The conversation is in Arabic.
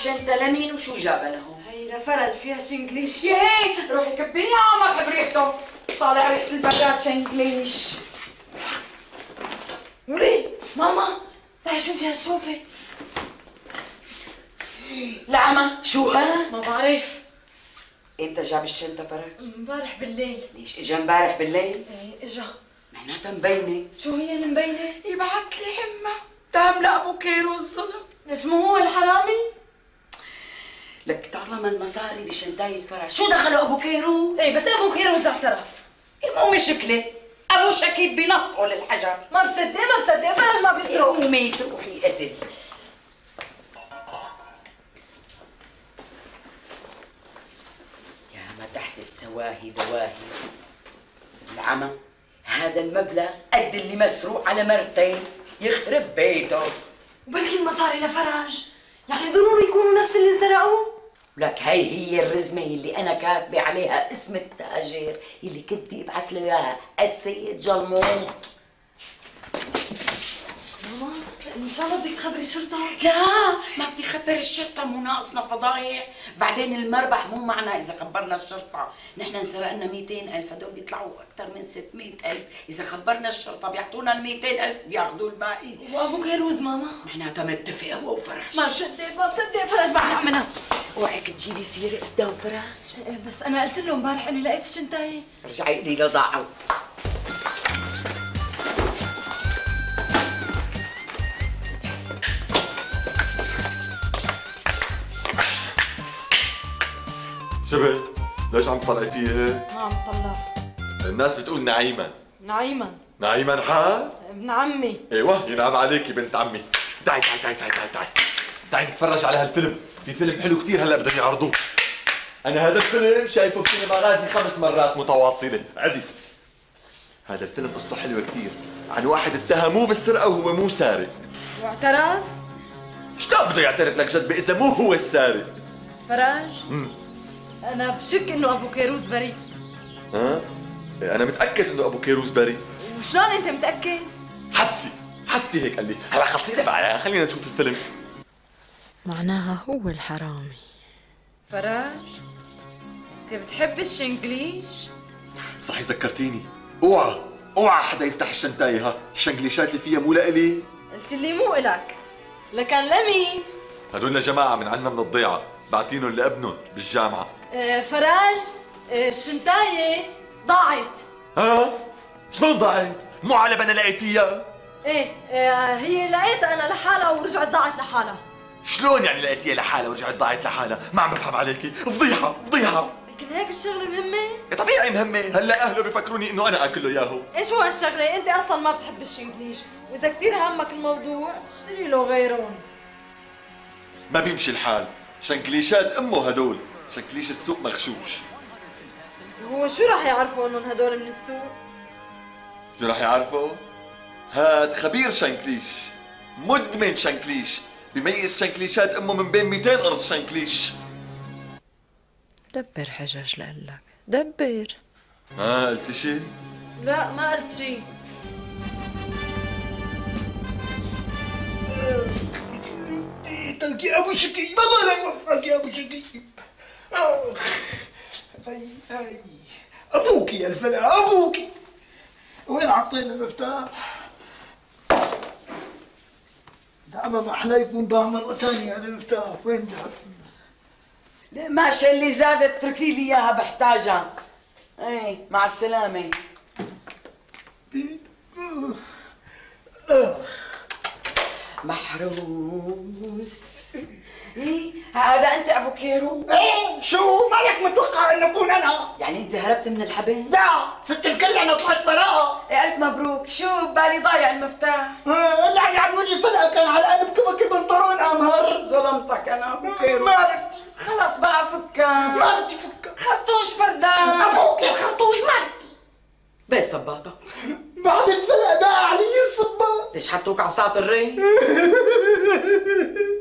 الشنطة لمين وشو جابها لهون؟ هي لفرج فيها شنكليش. ياي روحي كبيها، ما بحب ريحته، طالع ريحة البراد شنكليش. ولي ماما تعي شوفي هالشوفة. لعمة شو ها؟ ما بعرف. امتى جاب الشنطة فرج؟ امبارح بالليل. ليش اجا امبارح بالليل؟ ايه اجا. معناتها مبينة. شو هي اللي مبينة؟ يبعت لي همة تهم لأبو كيرو الظلم. ليش مو هو الحرامي؟ لك طالما المصاري بشنطاية فرج، شو دخلوا ابو كيرو؟ ايه بس ابو كيرو اذا اعترف. مو مشكلة، ابو شكيب بينطقوا للحجر. ما بصدق فرج ما بيسرق. قومي تروحي قتل. يا ما تحت السواهي دواهي. العمى هذا المبلغ قد اللي مسروق على مرتين، يخرب بيته. وبلكي المصاري لفرج، يعني ضروري يكونوا نفس اللي سرقوه. لك هي الرزمة اللي أنا كاتبة عليها اسم التاجر اللي كنت ابعت له إياها، السيد جلموط. ماما ان شاء الله بدك تخبري الشرطة. لا ما بدي خبر الشرطة، مو ناقصنا فضايح. بعدين المربح مو معنا إذا خبرنا الشرطة. نحن انسرقنا 200,000، هدول بيطلعوا أكثر من 600,000. إذا خبرنا الشرطة بيعطونا ال 200,000، بياخذوا الباقي. وابو كيروز ماما معناتها متفق هو وفرج. ما بصدق فرج بعد منها. اوعك تجيبي سيرة قدام فرج. إيه بس انا قلت له امبارح اني لقيت الشنطاية. رجعي لي لضاعوا. شبه ليش عم تطلعي فيه هيك؟ ما عم طلع. الناس بتقول نعيما. نعيما نعيما حال؟ ابن عمي. ايوه ينعم عليكي بنت عمي. تعي تعي تعي تعي تعي تعي تعي نتفرج على هالفيلم، في فيلم حلو كثير هلا بدهم يعرضوه. انا هذا الفيلم شايفه بسينما غازي 5 مرات متواصله، عدي. هذا الفيلم قصته حلوه كثير، عن واحد اتهموه بالسرقه وهو مو سارق. واعترف؟ شلون بده يعترف لك جد اذا مو هو السارق؟ فرج انا بشك انه ابو كيروز بريء. ها؟ انا متاكد انه ابو كيروز بريء. وشلون انت متاكد؟ حدسي هيك قال لي. هلا خلصينا بقى، خلينا نشوف الفيلم. معناها هو الحرامي. فرج انت بتحب الشنكليش؟ صحي ذكرتيني، اوعى حدا يفتح الشنطايه. ها الشنكليشات اللي فيها مو لإلي. قلت لي مو إلك، لكن لمين؟ هدول جماعه من عنا من الضيعه، بعتينهم لابنهم بالجامعه. فرج الشنطايه ضاعت. ها؟ شلون ضاعت؟ مو على بنا لقيتيها؟ ايه هي لقيتها انا لحالها ورجعت ضاعت لحالها. شلون يعني لقيتيها لحالها ورجعت ضاعت لحالها؟ ما عم بفهم عليكي، فضيحه. لكن هيك الشغله مهمه؟ طبيعي مهمه، هلا اهله بفكروني انه انا اكل له اياهو. ايش هو هالشغله؟ انت اصلا ما بتحب الشنكليش، واذا كثير همك الموضوع اشتري له غيرهم. ما بيمشي الحال، شنكليشات امه هدول، شنكليش السوق مغشوش. هو شو راح يعرفوا انهم هدول من السوق؟ شو راح يعرفوا؟ هاد خبير شنكليش، مدمن شنكليش، بيميز شنكليشات امه من بين 200 قرص شنكليش. دبر حجج لقلك، دبر. قلت شي؟ لا ما قلت شي. يا ابو شكيب، الله لا يوفقك يا ابو شكيب. اي ابوك يا الفلا، ابوك. وين عطينا المفتاح؟ دعما ما احلى يكون بها مرة ثانية هذا المفتاح، وين جاب؟ القماشة اللي زادت اتركي لي اياها بحتاجها. ايه مع السلامة. محروس. ايه هذا انت ابو كيرو؟ ايه شو مالك متوقع انه اكون انا؟ يعني انت هربت من الحبس؟ لا ست الكل انا طلعت براءة. إيه الف مبروك. شو بالي ضايع المفتاح. لا يعملوني فلقة كان على قلب كبك بنطلون امهر. ظلمتك انا ابو كيرو. مالك خلص بقى فكها. ما بدي فكها. خرطوش فردان. ابوك الخرطوش ما بدي. بس صباطة بعد الفلق ده علي الصباط. ليش حطوك على بساط الري؟